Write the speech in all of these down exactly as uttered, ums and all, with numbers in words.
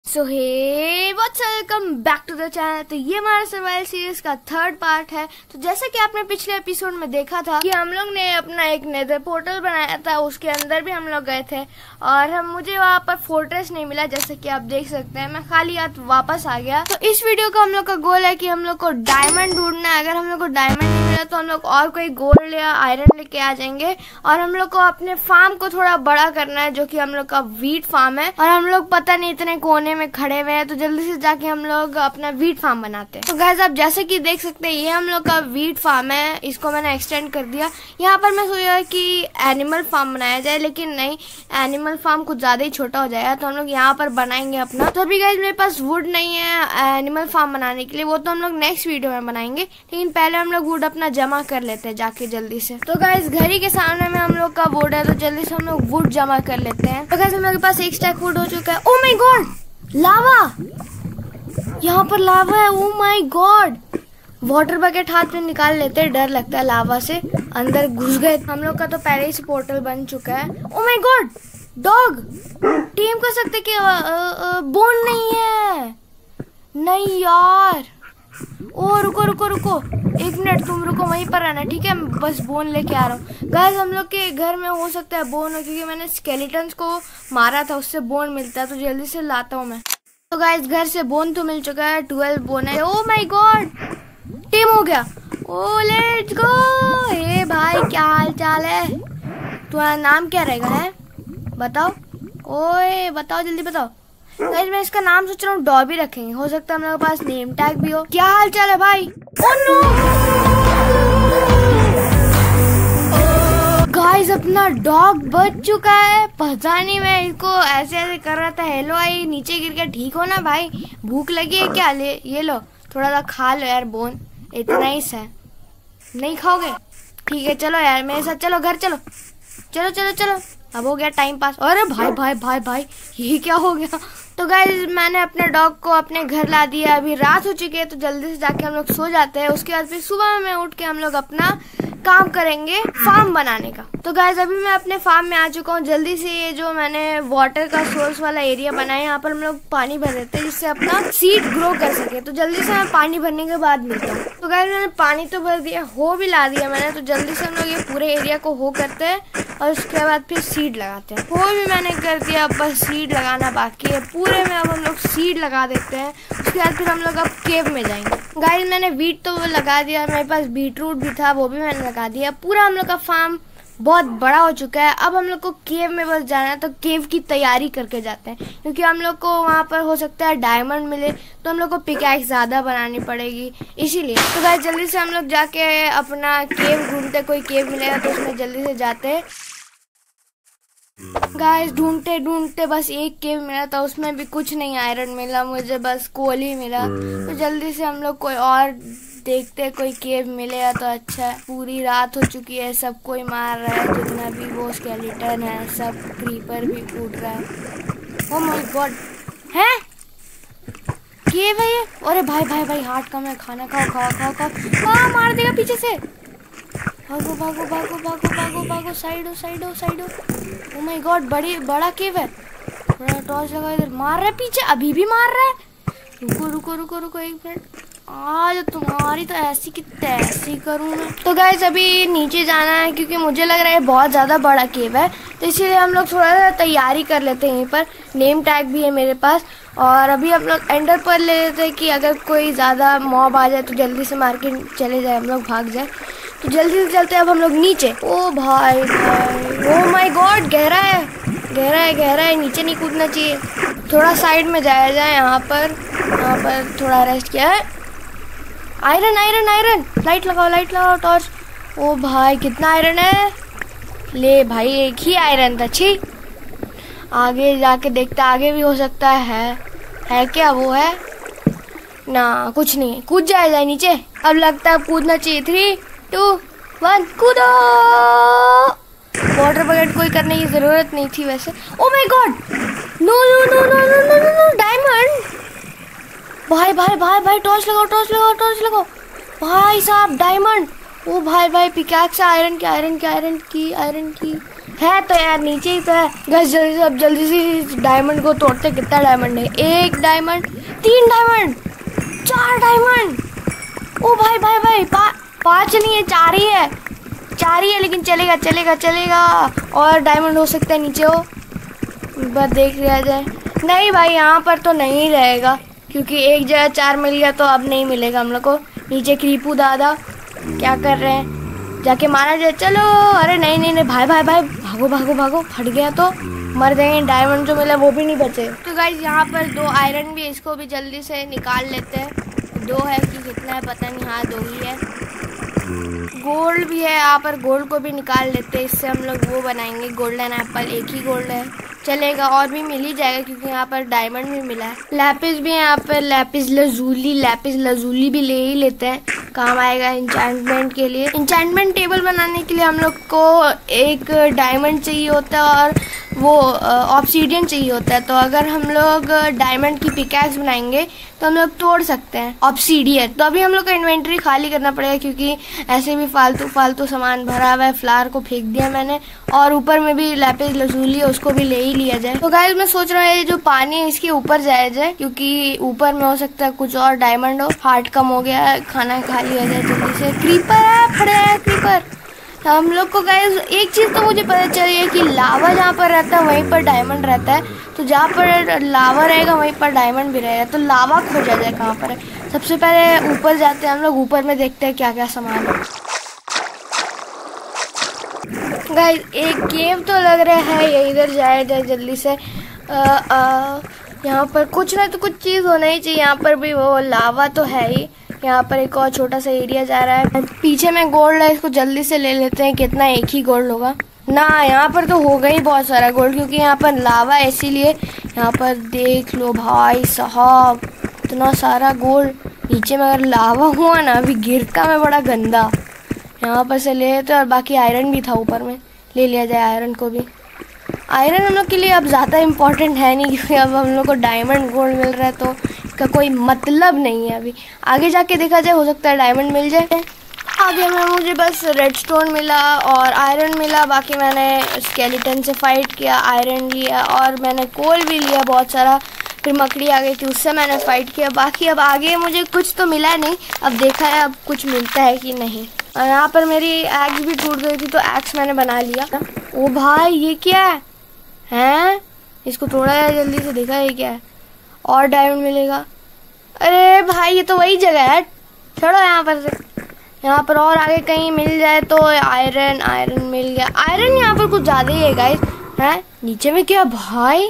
So hey what's welcome back to the channel. तो ये हमारा सर्वाइवल सीरीज का थर्ड पार्ट है। तो जैसे कि आपने पिछले एपिसोड में देखा था कि हम लोग ने अपना एक नेदर पोर्टल बनाया था, उसके अंदर भी हम लोग गए थे और हम मुझे वहाँ पर फोर्ट्रेस नहीं मिला, जैसे कि आप देख सकते हैं। मैं खाली हाथ वापस आ गया। तो इस वीडियो का हम लोग का गोल है कि हम लोग को डायमंड ढूंढना है। अगर हम लोग को डायमंड नहीं मिला तो हम लोग और कोई गोल्ड या आयरन लेके आ जाएंगे और हम लोग को अपने फार्म को थोड़ा बड़ा करना है, जो कि हम लोग का वीट फार्म है। और हम लोग पता नहीं इतने कोने में खड़े हुए हैं, तो जल्दी से जाके हम लोग अपना वीट फार्म बनाते हैं। तो गाइस आप जैसे कि देख सकते हैं, ये हम लोग का वीट फार्म है। इसको मैंने एक्सटेंड कर दिया। यहाँ पर मैं सोचा कि एनिमल फार्म बनाया जाए, लेकिन नहीं, एनिमल फार्म कुछ ज्यादा ही छोटा हो जाएगा, तो हम लोग यहाँ पर बनाएंगे अपना। तो अभी गाइस मेरे पास वुड नहीं है एनिमल फार्म बनाने के लिए, वो तो हम लोग नेक्स्ट वीडियो में बनाएंगे, लेकिन पहले हम लोग वुड अपना जमा कर लेते हैं जाके जल्दी से। तो गाइस घर ही के सामने में हम लोग का वुड है, तो जल्दी से हम लोग वुड जमा कर लेते हैं। तो गाइस हम लोग के पास एक स्टैक वुड हो चुका है। Oh my God, lava! यहाँ पर लावा है। Oh my God, water bucket हाथ में निकाल लेते हैं, डर लगता है लावा से। अंदर घुस गए। हम लोग का तो पहले ही से पोर्टल बन चुका है। Oh my God, dog! Tame कर सकते कि बोन नहीं है। नहीं यार। ओ रुको रुको रुको, एक मिनट, तुम रुको, वहीं पर रहना, ठीक है? बस बोन लेके आ रहा हूँ। गाइस हम लोग के घर में हो सकता है बोन हो, क्योंकि मैंने स्केलेटन्स को मारा था, उससे बोन मिलता है, तो जल्दी से लाता हूँ मैं। तो गाइस घर से बोन तो मिल चुका है, ट्वेल्व बोन है। ओ माय गॉड, टीम हो गया। ओ लेट्स गो। हे भाई, क्या हाल चाल है? तुम्हारा नाम क्या रहेगा है? बताओ। ओए बताओ, जल्दी बताओ। गाइस मैं इसका नाम सोच रहा हूँ डॉबी रखेंगे, हो सकता है हम लोग के पास नेम टैग भी हो। क्या हाल चाल है भाई? ओह नो गाइस, अपना डॉग बच चुका है। पता नहीं, मैं इसको ऐसे ऐसे कर रहा था। हेलो आई, नीचे गिर के ठीक हो ना भाई? भूख लगी है क्या? ले ये लो, थोड़ा सा खा लो यार बोन, इतना ही है। नहीं खाओगे? ठीक है, चलो यार मेरे साथ चलो, घर चलो, चलो चलो चलो। अब हो गया टाइम पास। अरे भाई भाई भाई भाई, ये क्या हो गया? तो गाइस मैंने अपने डॉग को अपने घर ला दिया। अभी रात हो चुकी है, तो जल्दी से जाके हम लोग सो जाते हैं। उसके बाद फिर सुबह में उठ के हम लोग अपना काम करेंगे फार्म बनाने का। तो गाइस अभी मैं अपने फार्म में आ चुका हूँ। जल्दी से ये जो मैंने वाटर का सोर्स वाला एरिया बनाया, यहाँ पर हम लोग पानी भर देते हैं, जिससे अपना सीड ग्रो कर सके। तो जल्दी से मैं पानी भरने के बाद मिलता हूँ। तो गाइस मैंने पानी तो भर दिया, हो भी ला दिया मैंने। तो जल्दी से हम लोग ये पूरे एरिया को हो करते हैं और उसके बाद फिर सीड लगाते हैं। वो भी मैंने कर दिया, बस सीड लगाना बाकी है। पूरे में अब हम लोग सीड लगा देते हैं। उसके बाद फिर हम लोग अब केव में जाएंगे। गाइस मैंने वीट तो लगा दिया, मेरे पास बीटरूट भी था, वो भी मैंने लगा दिया। पूरा हम लोग का फार्म बहुत बड़ा हो चुका है। अब हम लोग को केव में बस जाना है, तो केव की तैयारी करके जाते हैं, क्योंकि हम लोग को वहाँ पर हो सकता है डायमंड मिले, तो हम लोग को पिकैक्स ज्यादा बनानी पड़ेगी, इसीलिए। तो गाइस जल्दी से हम लोग जाके अपना केव ढूंढते, कोई केव मिलेगा तो उसमें जल्दी से जाते हैं। गाइस ढूंढते ढूंढते बस एक केव मिला था, उसमें भी कुछ नहीं आयरन मिला मुझे, बस कोल ही मिला। तो जल्दी से हम लोग कोई और देखते, कोई केव मिलेगा तो अच्छा है। पूरी रात हो चुकी है, सब कोई मार रहा है, जितना भी वो स्केलेटन है, सब क्रीपर भी कूद रहा है। ओह माय गॉड, है केव है ये? अरे भाई भाई भाई, हार्ट कम है, खाना खाओ खाओ खाओ खाओ। हाँ, मार देगा पीछे से। भागो भागो भागो भागो भागो भागो, साइड हो साइड हो साइड हो। ओह माय गॉड, बड़ी बड़ा केव है। थोड़ा टॉर्च लगा, इधर मार रहा है पीछे, अभी भी मार रहा है। रुको रुको रुको रुको एक मिनट, आज तुम्हारी तो ऐसी की तैसी करूँ मैं। तो गाइस अभी नीचे जाना है, क्योंकि मुझे लग रहा है बहुत ज्यादा बड़ा केव है, तो इसीलिए हम लोग थोड़ा सा तैयारी कर लेते हैं। यहीं पर नेम टैग भी है मेरे पास, और अभी हम लोग एंडर पर ले लेते हैं कि अगर कोई ज्यादा मॉब आ जाए तो जल्दी से मार के चले जाए, हम लोग भाग जाए। तो जल्दी से चलते हैं अब हम लोग नीचे। ओ भाई भाई, ओ माय गॉड, गहरा है गहरा है गहरा है, नीचे नहीं कूदना चाहिए। थोड़ा साइड में जाया जाए। यहाँ पर यहाँ पर थोड़ा रेस्ट किया है। आयरन आयरन आयरन, लाइट लगाओ लाइट लगाओ, टॉर्च। ओ भाई कितना आयरन है? ले भाई, एक ही आयरन था। छी, आगे जाके देखते, आगे भी हो सकता है। है क्या? वो है ना, कुछ नहीं, कूद जाया जाए नीचे। अब लगता है कूदना चाहिए। थ्री टू वन, कूदो। वाटर बकेट कोई करने की जरूरत नहीं थी वैसे। Oh my God, no no no no no no no, diamond! भाई भाई भाई भाई, टॉर्च लगाओ टॉर्च लगाओ टॉर्च लगाओ। भाई साहब डायमंड! ओ भाई भाई, पिकैक्स आयरन की आयरन की आयरन की आयरन की है तो यार नीचे ही तो है। गाइस जल्दी से अब जल्दी से डायमंड को तोड़ते। कितना डायमंड है? एक डायमंड, तीन डायमंड, चार डायमंड। ओ भाई भाई भाई पा, पाँच नहीं है, चार ही है, चार ही है, लेकिन चलेगा चलेगा चलेगा। और डायमंड हो सकता है नीचे हो, बस देख लिया जाए। नहीं भाई यहाँ पर तो नहीं रहेगा, क्योंकि एक जगह चार मिल गया तो अब नहीं मिलेगा हम लोग को। नीचे क्रीपू दादा क्या कर रहे हैं? जाके मारा जाए। चलो, अरे नहीं नहीं नहीं भाई भाई भाई भागो भागो भागो, फट गया तो मर जाएंगे। डायमंड जो मिला वो भी नहीं बचे। तो गाइस यहाँ पर दो आयरन भी, इसको भी जल्दी से निकाल लेते हैं। दो है कि कितना है पता नहीं, हाँ दो ही है। गोल्ड भी है यहाँ पर, गोल्ड को भी निकाल लेते हैं। इससे हम लोग वो बनाएंगे गोल्डन एप्पल। एक ही गोल्ड है, चलेगा, और भी मिल ही जाएगा क्योंकि यहाँ पर डायमंड भी मिला है। लैपिस भी है यहाँ पर, लैपिस लजूली, लैपिस लजूली भी ले ही लेते हैं, काम आएगा इंचेंटमेंट के लिए। इंचेंटमेंट टेबल बनाने के लिए हम लोग को एक डायमंड चाहिए होता है और वो ऑब्सीडियन चाहिए होता है। तो अगर हम लोग डायमंड की पिकैक्स बनाएंगे तो हम लोग तोड़ सकते हैं ऑब्सीडियन। तो अभी हम लोग का इन्वेंटरी खाली करना पड़ेगा क्योंकि ऐसे भी फालतू फालतू सामान भरा हुआ है। फ्लावर को फेंक दिया मैंने, और ऊपर में भी लैपिस लजूली है, उसको भी ले ही लिया जाए। तो गाइस मैं सोच रहा हूँ ये जो पानी है इसके ऊपर जाया जाए, क्योंकि ऊपर में हो सकता है कुछ और डायमंड हो। हार्ट कम हो गया है, खाना खाली हो जाए जल्दी से। क्रीपर है, खड़े है क्रीपर। हम लोग को गाइस एक चीज तो मुझे पता चली है कि लावा जहाँ पर रहता है वहीं पर डायमंड रहता है। तो जहाँ पर लावा रहेगा वहीं पर डायमंड भी रहेगा। तो लावा खोजा जाए कहाँ पर है। सबसे पहले ऊपर जाते हैं हम लोग, ऊपर में देखते हैं क्या क्या सामान है। गाइस एक केव तो लग रहा है, ये इधर जाया जाए जल्दी से। यहाँ पर कुछ ना तो कुछ चीज होना ही चाहिए। यहाँ पर भी वो लावा तो है ही। यहाँ पर एक और छोटा सा एरिया जा रहा है। पीछे में गोल्ड है, इसको जल्दी से ले लेते हैं। कितना, एक ही गोल्ड होगा ना? यहाँ पर तो होगा ही बहुत सारा गोल्ड, क्योंकि यहाँ पर लावा है इसीलिए। यहाँ पर देख लो भाई साहब, इतना सारा गोल्ड। नीचे में अगर लावा हुआ ना, अभी गिरता मैं बड़ा गंदा। यहाँ पर से ले लेते, और बाकी आयरन भी था ऊपर में, ले लिया जाए आयरन को भी। आयरन हम लोग के लिए अब ज़्यादा इम्पोर्टेंट है नहीं, क्योंकि अब हम लोग को डायमंड गोल्ड मिल रहा है तो इसका कोई मतलब नहीं है। अभी आगे जाके देखा जाए, हो सकता है डायमंड मिल जाए। आगे में मुझे बस रेडस्टोन मिला और आयरन मिला। बाकी मैंने स्केलेटन से फाइट किया, आयरन लिया, और मैंने कोल भी लिया बहुत सारा। फिर मकड़ी आ गई थी, उससे मैंने फाइट किया। बाकी अब आगे मुझे कुछ तो मिला नहीं, अब देखा है अब कुछ मिलता है कि नहीं। यहाँ पर मेरी एक्स भी टूट गई थी तो एक्स मैंने बना लिया। ओ भाई ये क्या है, हैं? इसको तोड़ा है जल्दी से, देखा है क्या है। और डायमंड मिलेगा। अरे भाई ये तो वही जगह है, छोड़ो यहाँ पर से। यहाँ पर और आगे कहीं मिल जाए तो। आयरन, आयरन मिल गया। आयरन यहाँ पर कुछ ज्यादा ही है गाइस। हैं नीचे में क्या भाई,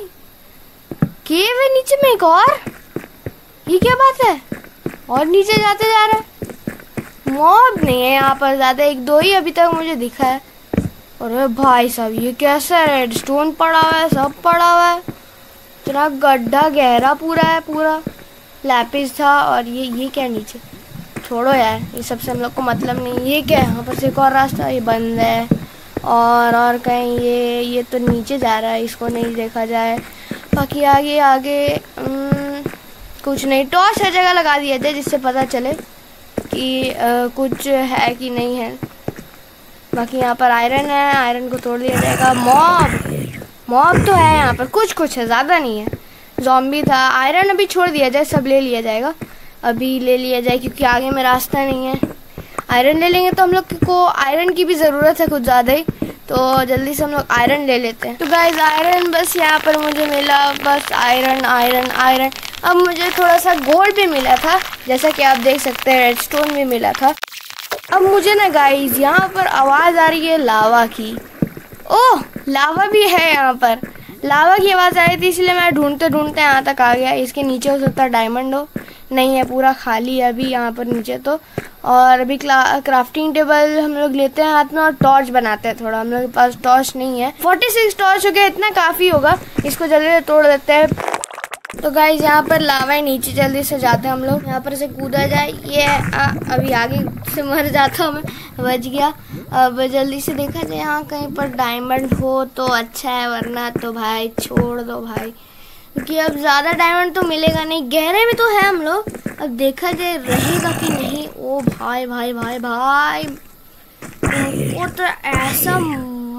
केव है नीचे में एक और, ये क्या बात है? और नीचे जाते जा रहे हैं। मॉब नहीं है यहाँ पर ज्यादा, एक दो ही अभी तक मुझे दिखा है। अरे भाई साहब ये कैसा है? रेडस्टोन पड़ा हुआ है, सब पड़ा हुआ है। इतना गड्ढा गहरा पूरा है, पूरा लैपिस था। और ये ये क्या नीचे? छोड़ो यार, ये सबसे हम लोग को मतलब नहीं। ये क्या है? यहाँ पर से एक और रास्ता, ये बंद है। और और कहीं ये ये तो नीचे जा रहा है, इसको नहीं देखा जाए। बाकी आगे आगे उम, कुछ नहीं। टॉर्च हर जगह लगा दिया जाए जिससे पता चले कि आ, कुछ है कि नहीं है। बाकी यहाँ पर आयरन है, आयरन को तोड़ दिया जाएगा। मॉब मॉब तो है यहाँ पर, कुछ कुछ है, ज़्यादा नहीं है। ज़ॉम्बी था। आयरन अभी छोड़ दिया जाए, सब ले लिया जाएगा। अभी ले लिया जाए क्योंकि आगे में रास्ता नहीं है। आयरन ले लेंगे तो हम लोग को आयरन की भी ज़रूरत है कुछ ज़्यादा ही, तो जल्दी से हम लोग आयरन ले लेते हैं। तो गाइस आयरन बस यहाँ पर मुझे मिला, बस आयरन आयरन आयरन। अब मुझे थोड़ा सा गोल्ड भी मिला था, जैसा कि आप देख सकते हैं। रेडस्टोन भी मिला था। अब मुझे ना गाइस यहाँ पर आवाज़ आ रही है लावा की। ओह लावा भी है यहाँ पर, लावा की आवाज़ आई थी इसलिए मैं ढूंढते ढूंढते यहाँ तक आ गया। इसके नीचे हो सकता है डायमंड हो, नहीं है, पूरा खाली है अभी यहाँ पर नीचे तो। और अभी क्राफ्टिंग टेबल हम लोग लेते हैं हाथ में और टॉर्च बनाते हैं थोड़ा। हम लोग के पास टॉर्च नहीं है। छियालीस टॉर्च हो गया, इतना काफ़ी होगा। इसको जल्दी से तोड़ देते हैं। तो गाइस यहाँ पर लावा है नीचे, जल्दी से जाते हैं हम लोग। यहाँ पर से कूदा जाए। ये आ, अभी आगे से मर जाता हूँ मैं, बच गया। अब जल्दी से देखा जाए यहाँ कहीं पर डायमंड हो तो अच्छा है, वरना तो भाई छोड़ दो भाई, क्योंकि अब ज़्यादा डायमंड तो मिलेगा नहीं। गहरे में तो है हम लोग, अब देखा जाए रहेगा कि नहीं। ओ भाई भाई भाई भाई, वो तो ऐसा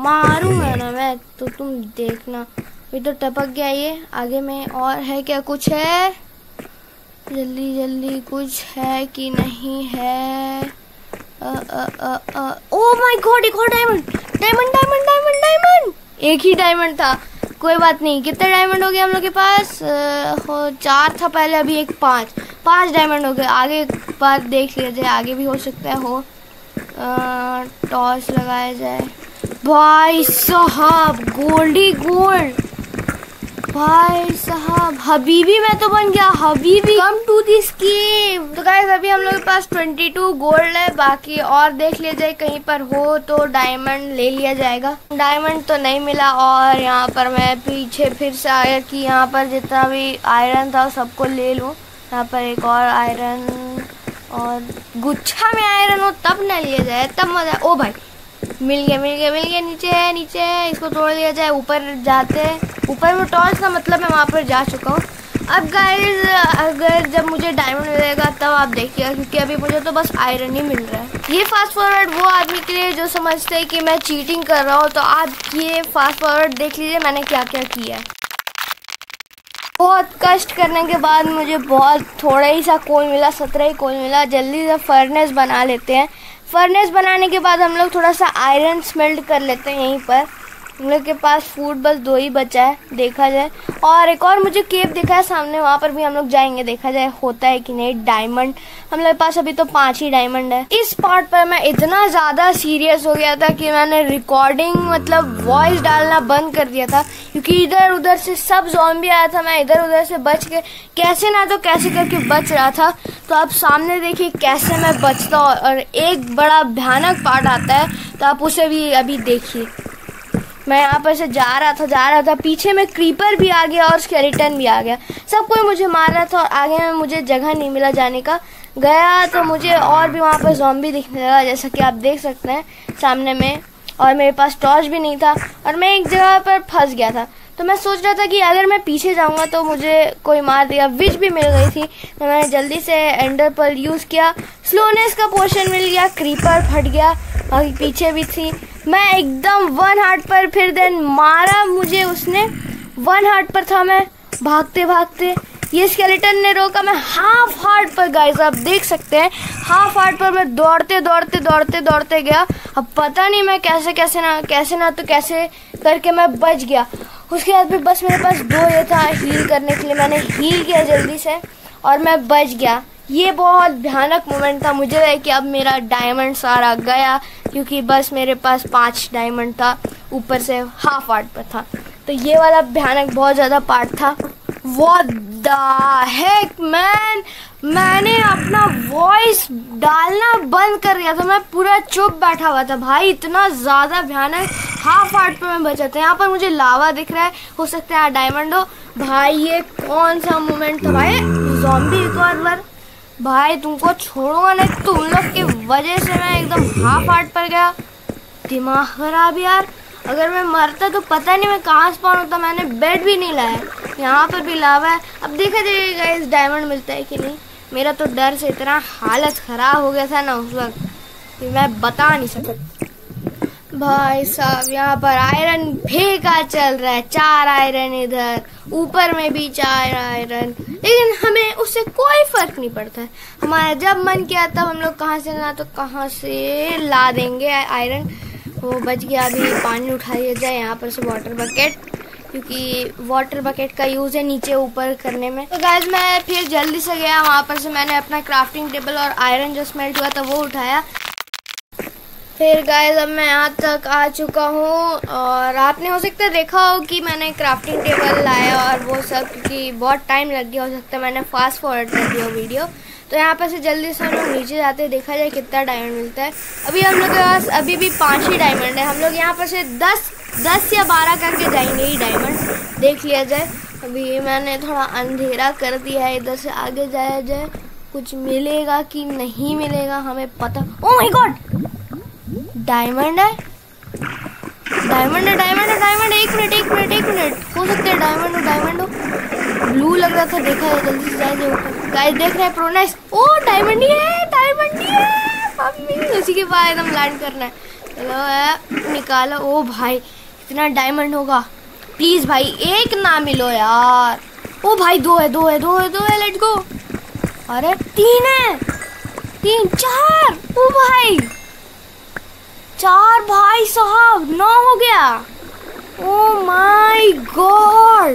मारूंगा ना मैं, तो तुम देखना। अभी तो टपक गया ये। आगे में और है क्या? कुछ है? जल्दी जल्दी कुछ है कि नहीं है? ओ माय गॉड, एक और diamond diamond diamond diamond diamond. एक ही डायमंड था, कोई बात नहीं। कितने डायमंड हो गए हम लोग के पास? आ, हो चार था पहले, अभी एक पाँच पाँच डायमंड हो गए। आगे एक बार देख लिया जाए, आगे भी हो सकता है हो। टॉर्च लगाया जाए। भाई साहब गोल्डी गोल्ड, भाई साहब हबीबी मैं तो बन गया। हबीबी कम टू दिस केव। तो गाइस अभी हम लोग के पास बाईस गोल्ड है, बाकी और देख लिया जाए कहीं पर हो तो डायमंड ले लिया जाएगा। डायमंड तो नहीं मिला, और यहाँ पर मैं पीछे फिर से आया कि यहाँ पर जितना भी आयरन था सबको ले लूँ। यहाँ पर एक और आयरन, और गुच्छा में आयरन हो तब न लिया जाए, तब मजा। ओ भाई मिल गया मिल गया मिल गया। नीचे है नीचे है, इसको तोड़ लिया जाए। ऊपर जाते हैं, ऊपर में टॉर्च का मतलब मैं वहाँ पर जा चुका हूँ। अब गाइस अगर जब मुझे डायमंड मिलेगा तब आप देखिएगा, क्योंकि अभी मुझे तो बस आयरन ही मिल रहा है। ये फास्ट फॉरवर्ड वो आदमी के लिए जो समझते हैं कि मैं चीटिंग कर रहा हूँ, तो आप ये फास्ट फॉरवर्ड देख लीजिए मैंने क्या क्या किया है। बहुत कष्ट करने के बाद मुझे बहुत थोड़ा ही सा कोल मिला, सत्रह ही कोल मिला। जल्दी से फर्नेस बना लेते हैं। फर्नेस बनाने के बाद हम लोग थोड़ा सा आयरन स्मेल्ट कर लेते हैं। यहीं पर हम लोग के पास फूड बस दो ही बचा है, देखा जाए। और एक और मुझे केव दिखा है सामने, वहाँ पर भी हम लोग जाएंगे, देखा जाए होता है कि नहीं। डायमंड हम लोग के पास अभी तो पांच ही डायमंड है। इस पार्ट पर मैं इतना ज्यादा सीरियस हो गया था कि मैंने रिकॉर्डिंग मतलब वॉइस डालना बंद कर दिया था, क्योंकि इधर उधर से सब ज़ॉम्बी आया था। मैं इधर उधर से बच के कैसे ना तो कैसे करके बच रहा था। तो आप सामने देखिए कैसे मैं बचता हूँ, और एक बड़ा भयानक पार्ट आता है तो आप उसे भी अभी देखिए। मैं यहाँ पर से जा रहा था जा रहा था पीछे में क्रीपर भी आ गया और स्केलेटन भी आ गया। सब कोई मुझे मार रहा था, और आगे में मुझे जगह नहीं मिला जाने का। गया तो मुझे और भी वहाँ पर ज़ॉम्बी दिखने लगा, जैसा कि आप देख सकते हैं सामने में। और मेरे पास टॉर्च भी नहीं था, और मैं एक जगह पर फंस गया था। तो मैं सोच रहा था कि अगर मैं पीछे जाऊंगा तो मुझे कोई मार देगा। विच भी मिल गई थी, तो मैंने जल्दी से एंडर पर्ल यूज किया। स्लोनेस का पोर्शन मिल गया, क्रीपर फट गया, बाकी पीछे भी थी। मैं एकदम वन हार्ट पर, फिर देन मारा मुझे उसने। वन हार्ट पर था मैं, भागते भागते ये स्केलेटन ने रोका। मैं हाफ हार्ट पर, गाइस आप देख सकते हैं, हाफ हार्ट पर मैं दौड़ते दौड़ते दौड़ते दौड़ते गया। अब पता नहीं मैं कैसे कैसे ना कैसे ना तो कैसे करके मैं बच गया। उसके बाद भी बस मेरे पास दो ये था हील करने के लिए, मैंने हील किया जल्दी से और मैं बच गया। ये बहुत भयानक मोमेंट था। मुझे लगा कि अब मेरा डायमंड सारा गया, क्योंकि बस मेरे पास पांच डायमंड था, ऊपर से हाफ हार्ट पर था। तो ये वाला भयानक बहुत ज्यादा पार्ट था। What the heck man, मैंने अपना वॉइस डालना बंद कर दिया था। मैं पूरा चुप बैठा हुआ था भाई, इतना ज्यादा भयानक हाफ हार्ट पे मैं बचा था। यहाँ पर मुझे लावा दिख रहा है, हो सकता है डायमंड हो। भाई ये कौन सा मोमेंट था भाई। ज़ॉम्बी एक और बार, भाई तुमको छोड़ूंगा नहीं। तुम लोग की वजह से मैं एकदम हाफ हार्ट पर गया। दिमाग खराब यार, अगर मैं मरता तो पता नहीं मैं कहाँ स्पॉन होता। मैंने बेड भी नहीं लाया, यहाँ पर भी लावा है। अब देखा जाएगा गाइस डायमंड मिलता है कि नहीं। मेरा तो डर से इतना हालत खराब हो गया था ना उस वक्त कि मैं बता नहीं सकता। भाई साहब यहाँ पर आयरन फेंका चल रहा है, चार आयरन इधर, ऊपर में भी चार आयरन, लेकिन हमें उससे कोई फर्क नहीं पड़ता है। हमारा जब मन किया तब हम लोग कहाँ से ना तो कहाँ से ला देंगे आयरन। वो बच गया। अभी पानी उठा लिया जाए यहाँ पर से वाटर बकेट, क्योंकि वाटर बकेट का यूज है नीचे ऊपर करने में। तो गाइस मैं फिर जल्दी से गया वहाँ पर से, मैंने अपना क्राफ्टिंग टेबल और आयरन जो स्मेल्ट हुआ था वो उठाया। फिर गाइस अब मैं यहाँ तक आ चुका हूँ, और आपने हो सकता है देखा हो कि मैंने क्राफ्टिंग टेबल लाया और वो सब, क्योंकि बहुत टाइम लग गया, हो सकता है मैंने फास्ट फॉरवर्ड कर दिया वीडियो। तो यहाँ पर से जल्दी से हम लोग नीचे जाते हैं, देखा जाए कितना डायमंड मिलता है। अभी हम लोग के पास अभी भी पाँच ही डायमंड है। हम लोग यहाँ पर से दस दस या बारह करके जाएंगे ही डायमंड, देख लिया जाए। अभी मैंने थोड़ा अंधेरा कर दिया है, इधर से आगे जाया जाए, कुछ मिलेगा कि नहीं मिलेगा हमें पता। ओह माय गॉड, डायमंड है डायमंड है डायमंड है डायमंड। एक मिनट एक मिनट एक मिनट हो सकता है डायमंड हो डायमंड हो। ब्लू लग रहा था, देखा है जल्दी से जाएंगे ऊपर। गाइस देख रहे हैं प्रोनाइस, ओ डायमंड ही है डायमंड ही है मम्मी। उसी के बाद एकदम लैंड करना है। चलो है, निकालो। ओ भाई कितना डायमंड होगा, प्लीज भाई एक ना मिलो यार। ओ भाई दो है दो है दो है दो है, लेट्स गो। अरे तीन है, तीन चार, ओ भाई चार, भाई साहब नौ हो गया। ओ माय गॉड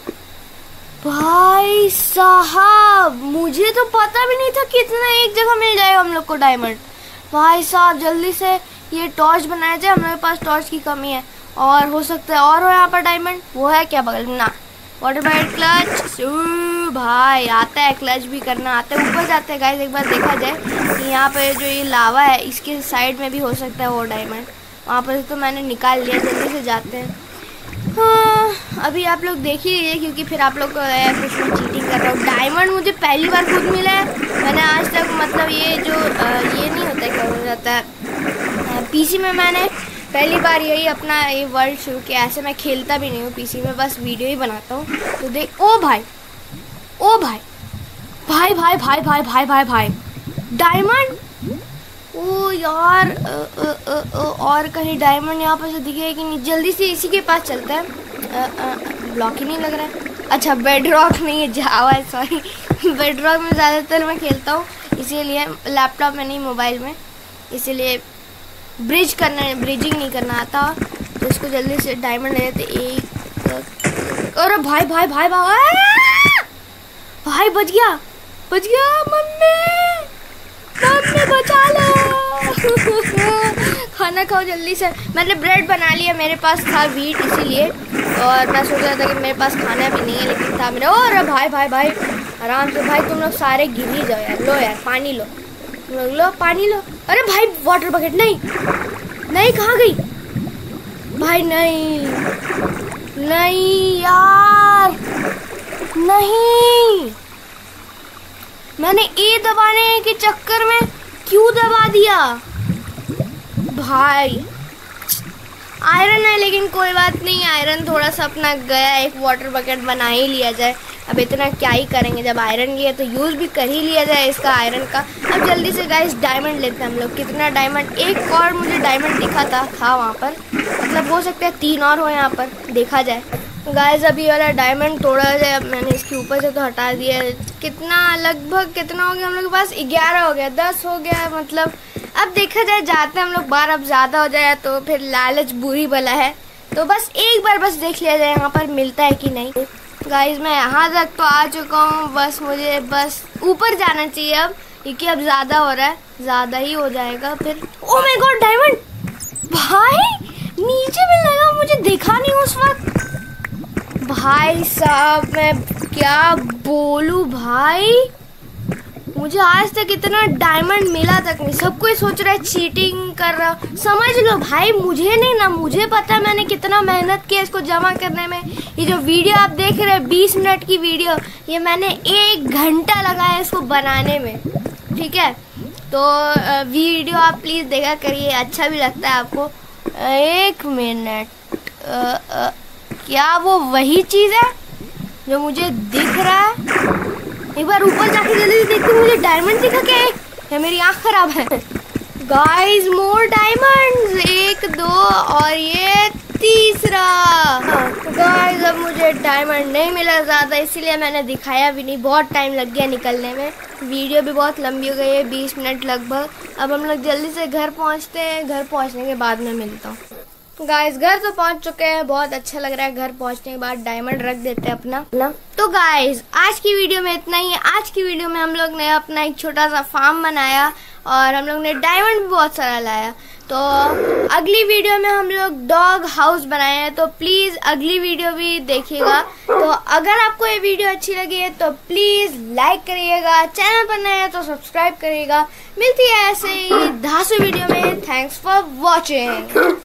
भाई साहब, मुझे तो पता भी नहीं था कितना एक जगह मिल जाएगा हम लोग को डायमंड। भाई साहब जल्दी से ये टॉर्च बनाया जाए, हम लोग के पास टॉर्च की कमी है। और हो सकता है और हो यहाँ पर डायमंड, वो है क्या बगल में? ना, वाटर बाइट क्लच। भाई आता है, क्लच भी करना आता है। ऊपर जाते हैं गाइस, एक बार देखा जाए कि यहाँ पे जो ये लावा है इसके साइड में भी हो सकता है वो डायमंड। वहाँ पर तो मैंने निकाल लिया, जल्दी से जाते हैं। हाँ अभी आप लोग देख ही लीजिए, क्योंकि फिर आप लोग को कुछ मैं चीटिंग कर रहा हूँ। डायमंड मुझे पहली बार खुद मिला है, मैंने आज तक मतलब ये जो आ, ये नहीं होता, क्या हो जाता है पीसी में, मैंने पहली बार यही अपना ये वर्ल्ड शुरू किया। ऐसे मैं खेलता भी नहीं हूँ पीसी में, बस वीडियो ही बनाता हूँ। तो देख, ओ भाई ओ भाई भाई भाई भाई भाई भाई भाई भाई डायमंड। ओ यार अ, अ, अ, अ, और कहीं डायमंड यहाँ पर से दिखे कि नहीं? जल्दी से इसी के पास चलता है। ब्लॉक ही नहीं लग रहा है। अच्छा बेड रॉक नहीं है, जावा है, सॉरी। बेड रॉक में ज़्यादातर मैं खेलता हूँ, इसीलिए लैपटॉप में नहीं मोबाइल में, इसीलिए ब्रिज करना ब्रिजिंग नहीं करना आता। तो इसको जल्दी से डायमंड ले लेते। एक, अरे भाई भाई भाई भाई भाई बच गया बच गया। मम्मी मम्मी बचा लो। खाना खाओ जल्दी से। मैंने ब्रेड बना लिया, मेरे पास था वीट इसीलिए, और मैं सोच रहा था कि मेरे पास खाना भी नहीं है, लेकिन था मेरे। और भाई भाई भाई आराम से भाई, तुम लोग सारे गिर ही जाओ यार। लो यार पानी लो, तुम लोग लो पानी लो। अरे भाई वाटर बकेट नहीं नहीं, कहाँ गई भाई? नहीं नहीं यार नहीं, मैंने ए दबाने के चक्कर में क्यों दबा दिया भाई? आयरन है लेकिन कोई बात नहीं, आयरन थोड़ा सा अपना गया, एक वाटर बकेट बना ही लिया जाए। अब इतना क्या ही करेंगे, जब आयरन लिया तो यूज़ भी कर ही लिया जाए इसका आयरन का। अब जल्दी से गाइस डायमंड लेते हैं हम लोग। कितना डायमंड? एक और मुझे डायमंड दिखा था था वहाँ पर, मतलब हो सकता है तीन और हो यहाँ पर, देखा जाए। गाइस अभी वाला डायमंड तोड़ा जाए। अब मैंने इसके ऊपर से तो हटा दिया। कितना लगभग कितना हो गया हम लोग के पास? ग्यारह हो गया, दस हो गया, मतलब अब देखा जाए जाते हम लोग बार, अब ज़्यादा हो जाए तो फिर लालच बुरी बला है। तो बस एक बार बस देख लिया जाए यहाँ पर मिलता है कि नहीं। गाइस मैं यहाँ तक तो आ चुका हूँ, बस मुझे बस ऊपर जाना चाहिए अब, क्योंकि अब ज़्यादा हो रहा है, ज़्यादा ही हो जाएगा फिर। ओ माय गॉड डायमंड भाई नीचे भी लगा, मुझे देखा नहीं उस वक्त। भाई साहब मैं क्या बोलूं भाई, मुझे आज तक इतना डायमंड मिला तक नहीं। सब कोई सोच रहा है चीटिंग कर रहा, समझ लो भाई, मुझे नहीं ना, मुझे पता है मैंने कितना मेहनत किया इसको जमा करने में। ये जो वीडियो आप देख रहे हैं बीस मिनट की वीडियो, ये मैंने एक घंटा लगाया इसको बनाने में, ठीक है? तो वीडियो आप प्लीज देखा करिए, अच्छा भी लगता है आपको। एक मिनट, क्या वो वही चीज है जो मुझे दिख रहा है? एक बार ऊपर जाके जल्दी से देखती हूँ, मुझे डायमंड दिखा क्या है? या मेरी आँख खराब है? गाइस मोर डायमंड्स, एक दो और ये तीसरा। गाइस अब मुझे डायमंड नहीं मिला ज़्यादा, इसीलिए मैंने दिखाया भी नहीं, बहुत टाइम लग गया निकलने में। वीडियो भी बहुत लंबी हो गई है, बीस मिनट लगभग। अब हम लोग जल्दी से घर पहुँचते हैं, घर पहुँचने के बाद मैं मिलता हूँ। गाइस घर तो पहुंच चुके हैं, बहुत अच्छा लग रहा है। घर पहुंचने के बाद डायमंड रख देते हैं अपना ना। तो गाइस आज की वीडियो में इतना ही है। आज की वीडियो में हम लोग ने अपना एक छोटा सा फार्म बनाया और हम लोग ने डायमंड भी बहुत सारा लाया। तो अगली वीडियो में हम लोग डॉग हाउस बनाए हैं, तो प्लीज अगली वीडियो भी देखिएगा। तो अगर आपको ये वीडियो अच्छी लगी है तो प्लीज लाइक करिएगा, चैनल पर नया है तो सब्सक्राइब करिएगा। मिलती है ऐसे ही धांसू वीडियो में। Thanks for watching.